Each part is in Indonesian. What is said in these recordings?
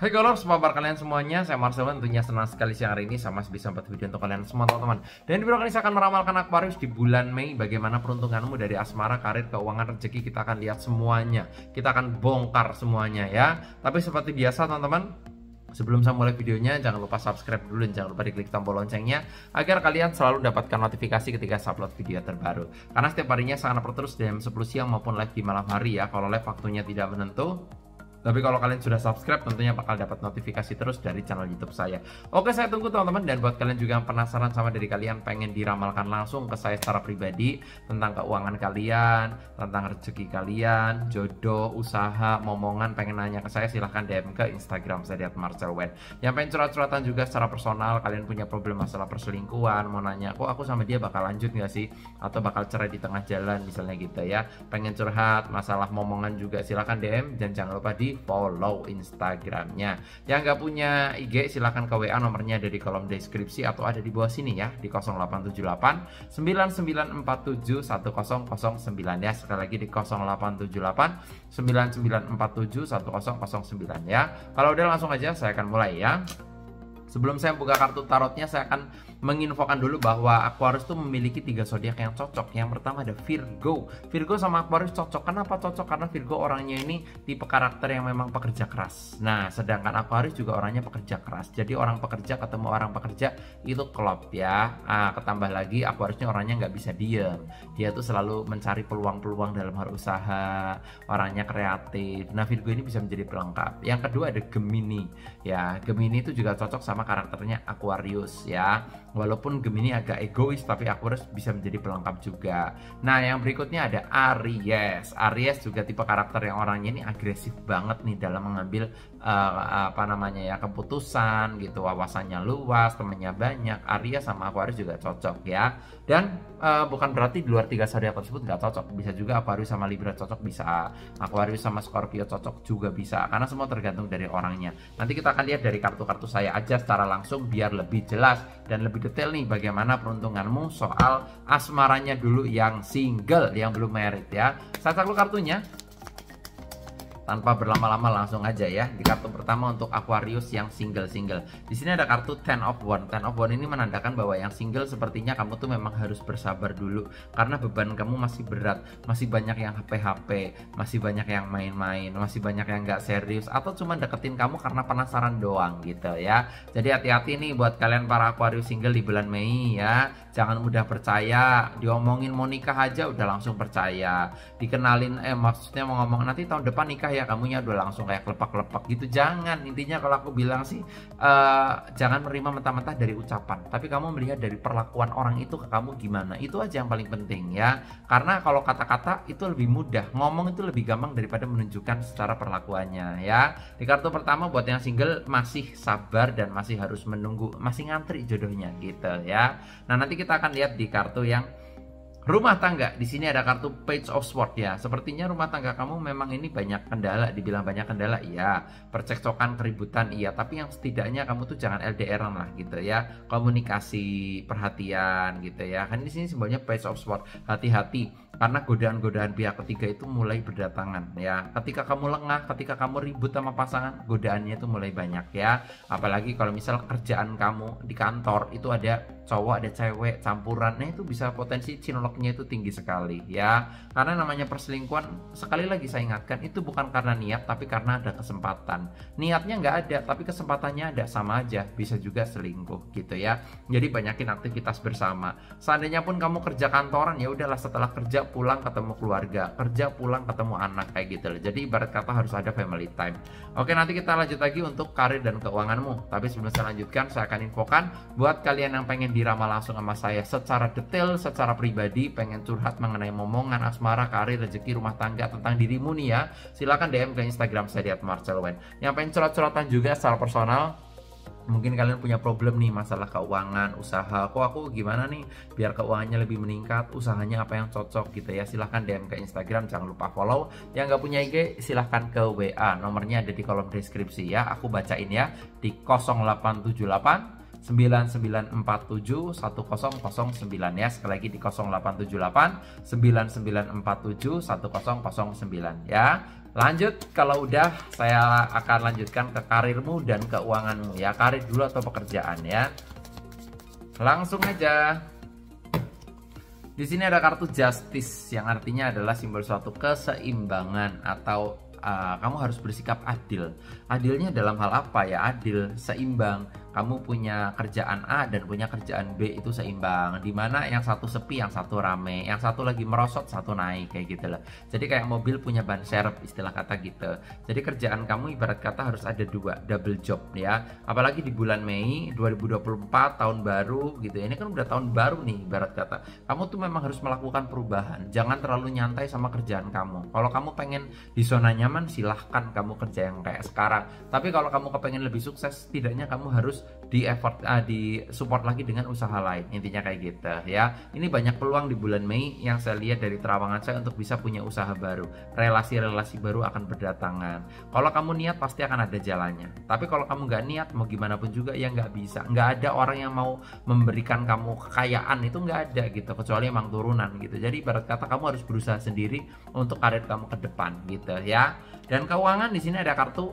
Hai Golors, apa kabar kalian semuanya? Saya Marcel, tentunya senang sekali siang hari ini sama bisa buat video untuk kalian semua teman-teman. Dan di video kali ini saya akan meramalkan Aquarius di bulan Mei. Bagaimana peruntunganmu dari asmara, karir, keuangan, rezeki. Kita akan lihat semuanya. Kita akan bongkar semuanya ya. Tapi seperti biasa teman-teman, sebelum saya mulai videonya, jangan lupa subscribe dulu dan jangan lupa diklik tombol loncengnya agar kalian selalu dapatkan notifikasi ketika saya upload video terbaru. Karena setiap harinya saya akan upload terus jam 10 siang maupun live di malam hari ya. Kalau live waktunya tidak menentu, tapi kalau kalian sudah subscribe tentunya bakal dapat notifikasi terus dari channel YouTube saya. Oke, saya tunggu teman-teman. Dan buat kalian juga yang penasaran sama dari kalian pengen diramalkan langsung ke saya secara pribadi tentang keuangan kalian, tentang rezeki kalian, jodoh, usaha, momongan, pengen nanya ke saya, silahkan DM ke Instagram saya @marcelwen. Yang pengen curhat-curhatan juga secara personal, kalian punya problem masalah perselingkuhan, mau nanya kok aku sama dia bakal lanjut gak sih, atau bakal cerai di tengah jalan misalnya gitu ya, pengen curhat masalah momongan juga, silahkan DM dan jangan lupa di follow Instagramnya. Yang nggak punya IG silahkan ke WA, nomornya ada di kolom deskripsi atau ada di bawah sini ya, di 0878 9947 1009 ya. Sekali lagi di 0878 9947 1009 ya. Kalau udah langsung aja saya akan mulai ya. Sebelum saya buka kartu tarotnya, saya akan menginfokan dulu bahwa Aquarius tuh memiliki 3 zodiak yang cocok. Yang pertama ada Virgo. Virgo sama Aquarius cocok. Kenapa cocok? Karena Virgo orangnya ini tipe karakter yang memang pekerja keras. Nah, sedangkan Aquarius juga orangnya pekerja keras. Jadi orang pekerja ketemu orang pekerja itu klop ya. Ketambah lagi Aquariusnya orangnya nggak bisa diem. Dia tuh selalu mencari peluang-peluang dalam hal usaha. Orangnya kreatif. Nah, Virgo ini bisa menjadi pelengkap. Yang kedua ada Gemini. Ya, Gemini itu juga cocok sama karakternya Aquarius ya. Walaupun Gemini agak egois, tapi Aquarius bisa menjadi pelengkap juga. Nah, yang berikutnya ada Aries. Aries juga tipe karakter yang orangnya ini agresif banget nih dalam mengambil keputusan gitu, wawasannya luas, temennya banyak. Aries sama Aquarius juga cocok ya. Dan bukan berarti di luar 3 zodiak tersebut nggak cocok. Bisa juga Aquarius sama Libra cocok, bisa Aquarius sama Scorpio cocok juga bisa. Karena semua tergantung dari orangnya. Nanti kita akan lihat dari kartu-kartu saya aja secara langsung biar lebih jelas dan lebih detail nih bagaimana peruntunganmu soal asmaranya dulu yang single, yang belum married ya. Saya cek dulu kartunya. Tanpa berlama-lama langsung aja ya. Di kartu pertama untuk Aquarius yang single-single. Di sini ada kartu Ten of Wands. Ten of Wands ini menandakan bahwa yang single sepertinya kamu tuh memang harus bersabar dulu karena beban kamu masih berat, masih banyak yang HP-HP, masih banyak yang main-main, masih banyak yang nggak serius atau cuma deketin kamu karena penasaran doang gitu ya. Jadi hati-hati nih buat kalian para Aquarius single di bulan Mei ya. Jangan mudah percaya. Diomongin mau nikah aja udah langsung percaya. Dikenalin maksudnya mau ngomong nanti tahun depan nikah ya, kamunya udah langsung kayak kelepak-kelepak gitu. Jangan, intinya kalau aku bilang sih jangan menerima mentah-mentah dari ucapan, tapi kamu melihat dari perlakuan orang itu ke kamu gimana. Itu aja yang paling penting ya. Karena kalau kata-kata itu lebih mudah, ngomong itu lebih gampang daripada menunjukkan secara perlakuannya ya. Di kartu pertama buat yang single masih sabar dan masih harus menunggu, masih ngantri jodohnya gitu ya. Nah, nanti kita akan lihat di kartu yang rumah tangga. Di sini ada kartu Page of Swords ya. Sepertinya rumah tangga kamu memang ini banyak kendala. Dibilang banyak kendala iya, percekcokan, keributan iya, tapi yang setidaknya kamu tuh jangan LDRan lah gitu ya. Komunikasi, perhatian gitu ya. Kan di sini simbolnya Page of Swords. Hati-hati karena godaan-godaan pihak ketiga itu mulai berdatangan ya. Ketika kamu lengah, ketika kamu ribut sama pasangan, godaannya itu mulai banyak ya. Apalagi kalau misal kerjaan kamu di kantor itu ada cowok, ada cewek campuran, nah itu bisa potensi cinloknya itu tinggi sekali ya. Karena namanya perselingkuhan, sekali lagi saya ingatkan, itu bukan karena niat tapi karena ada kesempatan. Niatnya nggak ada tapi kesempatannya ada, sama aja bisa juga selingkuh gitu ya. Jadi banyakin aktivitas bersama. Seandainya pun kamu kerja kantoran, ya udahlah setelah kerja pulang ketemu keluarga, kerja pulang ketemu anak kayak gitu loh. Jadi ibarat kata harus ada family time. Oke, nanti kita lanjut lagi untuk karir dan keuanganmu. Tapi sebelum saya lanjutkan, saya akan infokan buat kalian yang pengen diramal langsung sama saya secara detail, secara pribadi, pengen curhat mengenai momongan, asmara, karir, rezeki, rumah tangga, tentang dirimu nih ya, silakan DM ke Instagram saya @marcelwen. Yang pengen curhat-curhatan juga secara personal, mungkin kalian punya problem nih masalah keuangan, usaha, kok aku gimana nih biar keuangannya lebih meningkat, usahanya apa yang cocok gitu ya, silahkan DM ke Instagram, jangan lupa follow. Yang nggak punya IG silahkan ke WA, nomornya ada di kolom deskripsi ya, aku bacain ya, di 0878 9947 1009 ya. Sekali lagi di 0878 9947 1009 ya. Lanjut, kalau udah saya akan lanjutkan ke karirmu dan keuanganmu ya. Karir dulu atau pekerjaan ya. Langsung aja. Di sini ada kartu Justice yang artinya adalah simbol suatu keseimbangan atau kamu harus bersikap adil. Adilnya dalam hal apa ya? Adil, seimbang. Kamu punya kerjaan A dan punya kerjaan B itu seimbang. Dimana yang satu sepi, yang satu rame, yang satu lagi merosot, satu naik kayak gitu loh. Jadi kayak mobil punya ban serep istilah kata gitu. Jadi kerjaan kamu ibarat kata harus ada dua, double job ya. Apalagi di bulan Mei 2024 tahun baru gitu. Ini kan udah tahun baru nih ibarat kata. Kamu tuh memang harus melakukan perubahan. Jangan terlalu nyantai sama kerjaan kamu. Kalau kamu pengen di zona nyaman, silahkan kamu kerja yang kayak sekarang. Tapi kalau kamu kepengen lebih sukses, setidaknya kamu harus di support lagi dengan usaha lain. Intinya kayak gitu ya. Ini banyak peluang di bulan Mei yang saya lihat dari terawangan saya untuk bisa punya usaha baru. Relasi-relasi baru akan berdatangan. Kalau kamu niat pasti akan ada jalannya. Tapi kalau kamu nggak niat, mau gimana pun juga ya nggak bisa. Nggak ada orang yang mau memberikan kamu kekayaan, itu nggak ada gitu. Kecuali emang turunan gitu. Jadi ibarat kata kamu harus berusaha sendiri untuk karir kamu ke depan gitu ya. Dan keuangan di sini ada kartu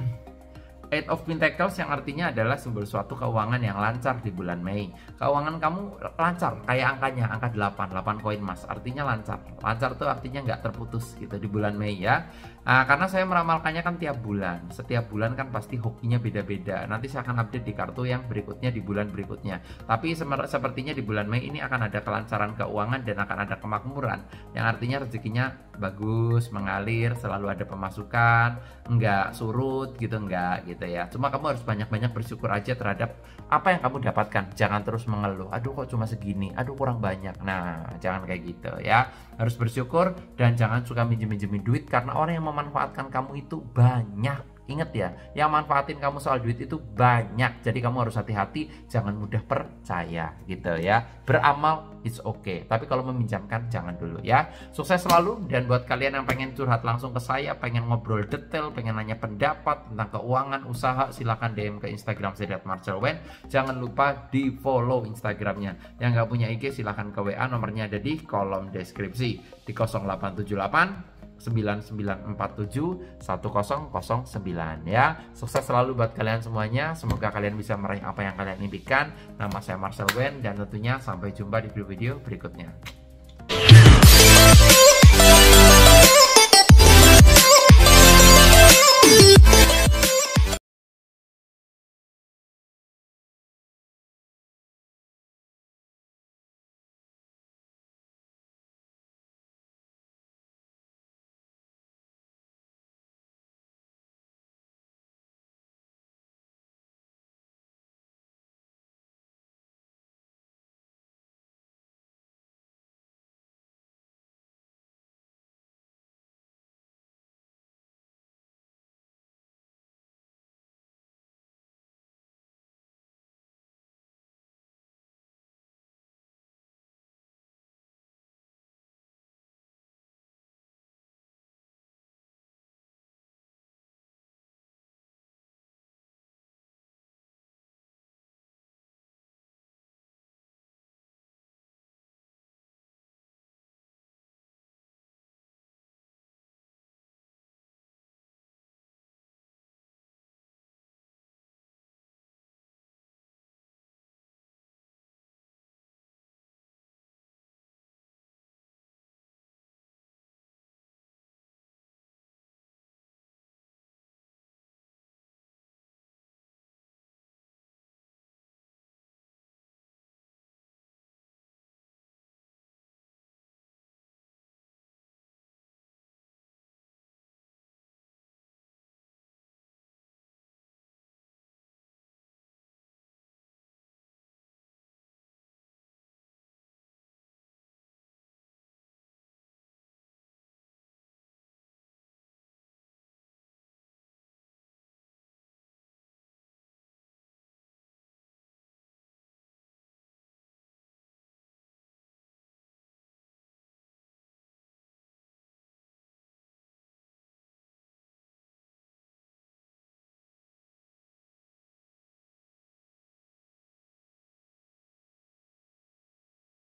Eight of Pentacles yang artinya adalah simbol suatu keuangan yang lancar di bulan Mei. Keuangan kamu lancar kayak angkanya, angka 8 koin emas, artinya lancar. Lancar tuh artinya nggak terputus gitu di bulan Mei ya. Karena saya meramalkannya kan tiap bulan. Setiap bulan kan pasti hokinya beda-beda. Nanti saya akan update di kartu yang berikutnya di bulan berikutnya. Tapi sepertinya di bulan Mei ini akan ada kelancaran keuangan dan akan ada kemakmuran. Yang artinya rezekinya bagus, mengalir, selalu ada pemasukan, nggak surut gitu, nggak gitu ya. Cuma kamu harus banyak-banyak bersyukur aja terhadap apa yang kamu dapatkan. Jangan terus mengeluh, aduh kok cuma segini, aduh kurang banyak. Nah, jangan kayak gitu ya. Harus bersyukur dan jangan suka minjem-minjemin duit karena orang yang memanfaatkan kamu itu banyak. Ingat ya, yang manfaatin kamu soal duit itu banyak. Jadi kamu harus hati-hati, jangan mudah percaya gitu ya. Beramal it's okay, tapi kalau meminjamkan jangan dulu ya. Sukses selalu, dan buat kalian yang pengen curhat langsung ke saya, pengen ngobrol detail, pengen nanya pendapat tentang keuangan, usaha, silahkan DM ke Instagram saya @marcelwen. Jangan lupa di follow Instagramnya. Yang nggak punya IG silahkan ke WA, nomornya ada di kolom deskripsi di 0878 9947 1009 ya. Sukses selalu buat kalian semuanya. Semoga kalian bisa meraih apa yang kalian impikan. Nama saya Marcel Wen dan tentunya sampai jumpa di video berikutnya.